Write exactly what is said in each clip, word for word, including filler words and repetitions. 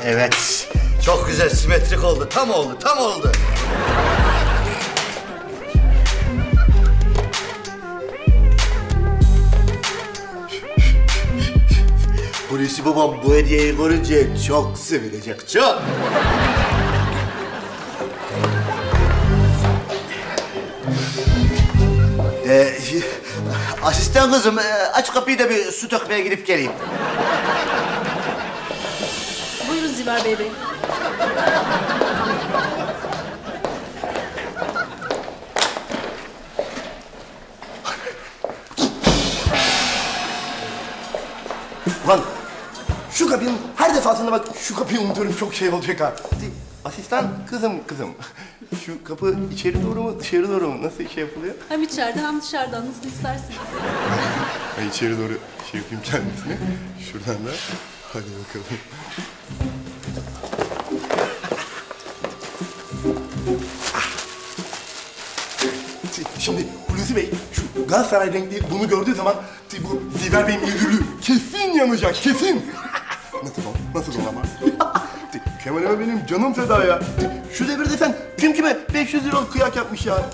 Evet. Çok güzel, simetrik oldu. Tam oldu, tam oldu. Hulusi babam bu hediyeyi görünce çok sevinecek, çok. Ee, asistan kızım, aç kapıyı da bir su dökmeye gidip geleyim. Buyurun Ziver Bey Bey. Lan şu kapının her defasında bak şu kapıyı unutuyorum, çok şey olacak ha. Asistan kızım kızım. Şu kapı içeri doğru mu dışarı doğru mu? Nasıl şey yapılıyor? Hem içeride hem dışarıdan nasıl isterseniz. Ben içeri doğru şey yapayım kendisini. Şuradan da. Hadi bakalım. Şimdi Hulusi Bey şu Galatasaray renkli bunu gördüğü zaman bu Ziver Bey'in müdürlüğü kesin yanacak, kesin. Nasıl o? Nasıl olamaz? Kemal'ime benim canım feda ya. Şu devirde sen kim kime beş yüz lira kıyak yapmış ya.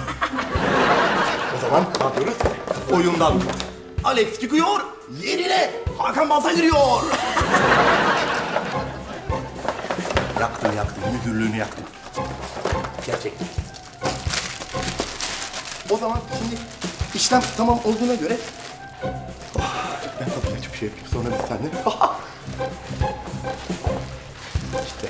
O zaman ne yapıyoruz? Oyundan Alex çıkıyor, yerine Hakan Balta giriyor. Yaktım yaktım, müdürlüğünü yaktım. Gerçekten. O zaman şimdi işlem tamam olduğuna göre... Oh, ben kapıyı açıp şey yapayım, sonra bir tane... İşte.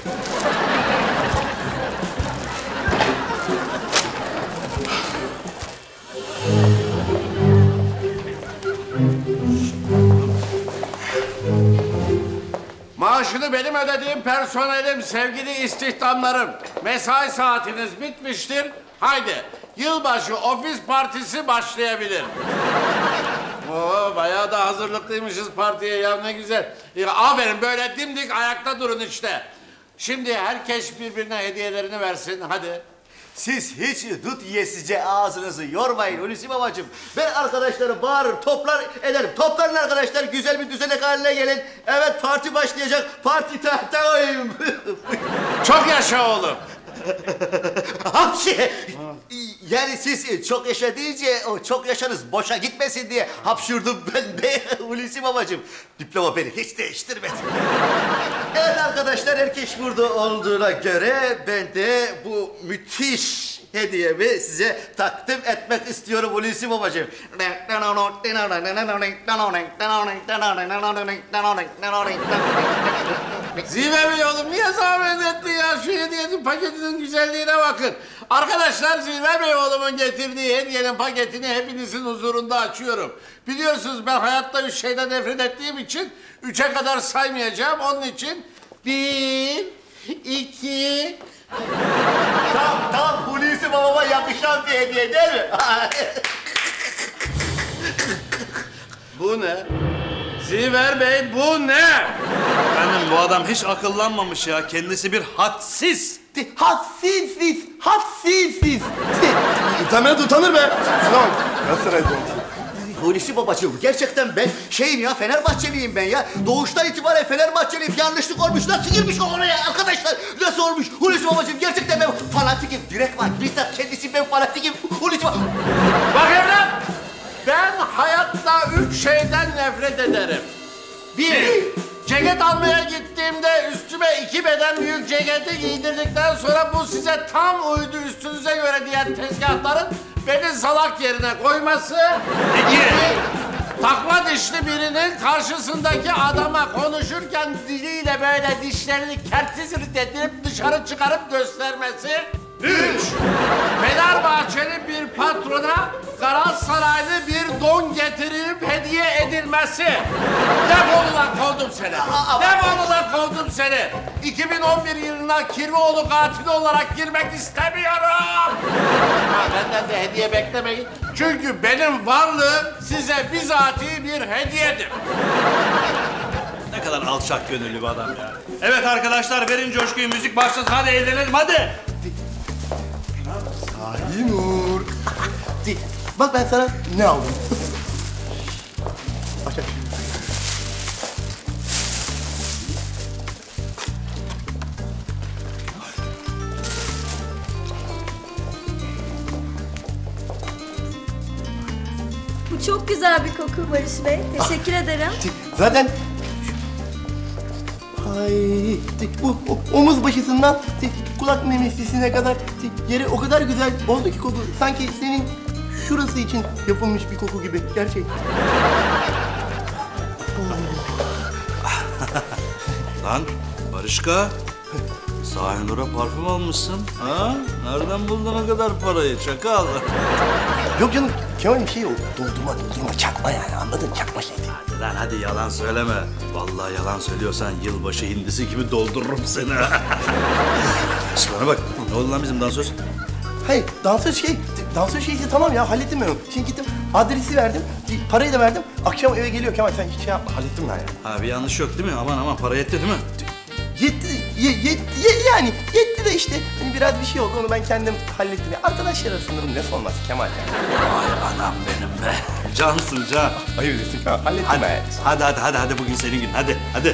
Maaşını benim ödediğim personelim, sevgili istihdamlarım. Mesai saatiniz bitmiştir. Haydi, yılbaşı ofis partisi başlayabilir. Oo, bayağı da hazırlıklıymışız partiye ya, ne güzel. Ya, aferin, böyle dimdik ayakta durun işte. Şimdi herkes birbirine hediyelerini versin, hadi. Siz hiç dut yiyesice ağzınızı yormayın Hulusi babacığım. Ben arkadaşları bağırır, toplar ederim. Toplanın arkadaşlar, güzel bir düzenek haline gelin. Evet, parti başlayacak. Parti tahtayım. Çok yaşa oğlum. Hapşi! Yani siz çok yaşa deyince o çok yaşanız boşa gitmesin diye hapşurdum ben de Hulusi babacığım. Diploma beni hiç değiştirmedi. Evet arkadaşlar, herkes burada olduğuna göre ben de bu müthiş hediyemi size takdim etmek istiyorum Hulusi babacığım. Ziver Bey oğlum, niye zahmet ettin ya? Şu hediyenin paketinin güzelliğine bakın. Arkadaşlar, Ziver Bey oğlumun getirdiği hediyenin paketini hepinizin huzurunda açıyorum. Biliyorsunuz ben hayatta üç şeyden nefret ettiğim için üçe kadar saymayacağım. Onun için bir, iki... Tam, tam Hulusi babama yakışan bir hediye değil mi? Bu ne? Ziver Bey, bu ne? Efendim, bu adam hiç akıllanmamış ya. Kendisi bir hadsiz. Hadsiz, hadsiz. Utanır utanır be. Şuna bak. Galatasaray konuşuyor. Hulusi babacığım, gerçekten ben şeyim ya, Fenerbahçeliyim ben ya. Doğuştan itibaren Fenerbahçeliyim. Yanlışlık olmuş. Nasıl girmiş o oraya arkadaşlar? Nasıl olmuş? Hulusi babacığım, gerçekten ben fanatikim. Direkt var. Bizzat kendisi ben fanatikim. Hulusi babacığım. Bak evlat! Ben hayatta üç şeyden nefret ederim. Bir, ceket almaya gittiğimde üstüme iki beden büyük ceketi giydirdikten sonra bu size tam uydu, üstünüze göre diyen tezgahların beni salak yerine koyması. İki, takma dişli birinin karşısındaki adama konuşurken diliyle böyle dişlerini kertsiz dedirip dışarı çıkarıp göstermesi. Üç, Fenerbahçeli bir patrona Galatasaraylı bir don getirip hediye edilmesi. Defol ulan, kovdum seni. Defol ulan, kovdum seni. iki bin on bir yılına Kirvioğlu katili olarak girmek istemiyorum. Ha, benden de hediye beklemeyin. Çünkü benim varlığım size bizatihi bir hediyedir. Ne kadar alçak gönüllü bir adam ya. Evet arkadaşlar, verin coşkuyu, müzik başlasın. Hadi eğlenelim, hadi. Aynur. Bak ben sana ne aldım. Aç aç. Bu çok güzel bir koku Barış Bey. Teşekkür ederim. Zaten... Ay, bu o- omuz başısından kulak memesisine kadar yeri o kadar güzel oldu ki koku. Sanki senin şurası için yapılmış bir koku gibi. Gerçek. Lan Barışka, Sahinur'a parfüm almışsın. Ha? Nereden buldun o kadar parayı çakal? Yok canım, Kemal bir şey yok. Doldurma, doldurma, çakma yani. Anladın? Çakma şey. Hadi lan hadi yalan söyleme. Vallahi yalan söylüyorsan yılbaşı hindisi gibi doldururum seni. Şş, bana bak, ne oldu lan bizim dansöz? Hayır, dansöz şey, dansöz şeysi tamam ya, hallettim ben onu. Şimdi gittim, adresi verdim, parayı da verdim. Akşam eve geliyor Kemal, sen hiç şey yapma, hallettim ben ya. Ha bir yanlış yok değil mi? Aman aman para yetti değil mi? Yetti, ye, yetti, ye- yani yetti de işte. Hani biraz bir şey oldu, onu ben kendim hallettim. Ya, arkadaşlar arasında bunun ne olmaz Kemal ya. Ay anam benim be. Cansın can. Hayır desin Kemal, hallettim Hadi, ben. hadi hadi hadi hadi bugün senin gün hadi hadi.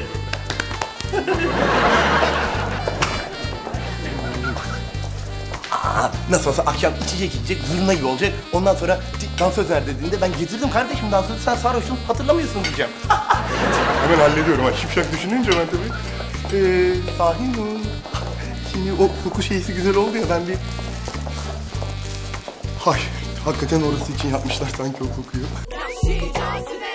Aa, nasıl olsa akşam içecek içecek, zurna gibi olacak. Ondan sonra dansöz ver dediğinde ben getirdim kardeşim dansözü, sen sarhoşsun, hatırlamıyorsun diyeceğim. Hemen hallediyorum ha, şipşak düşününce ben tabii. Ee, sahi mi? Şimdi o koku şeysi güzel oldu ya, ben bir... Hay, hakikaten orası için yapmışlar sanki o kokuyu.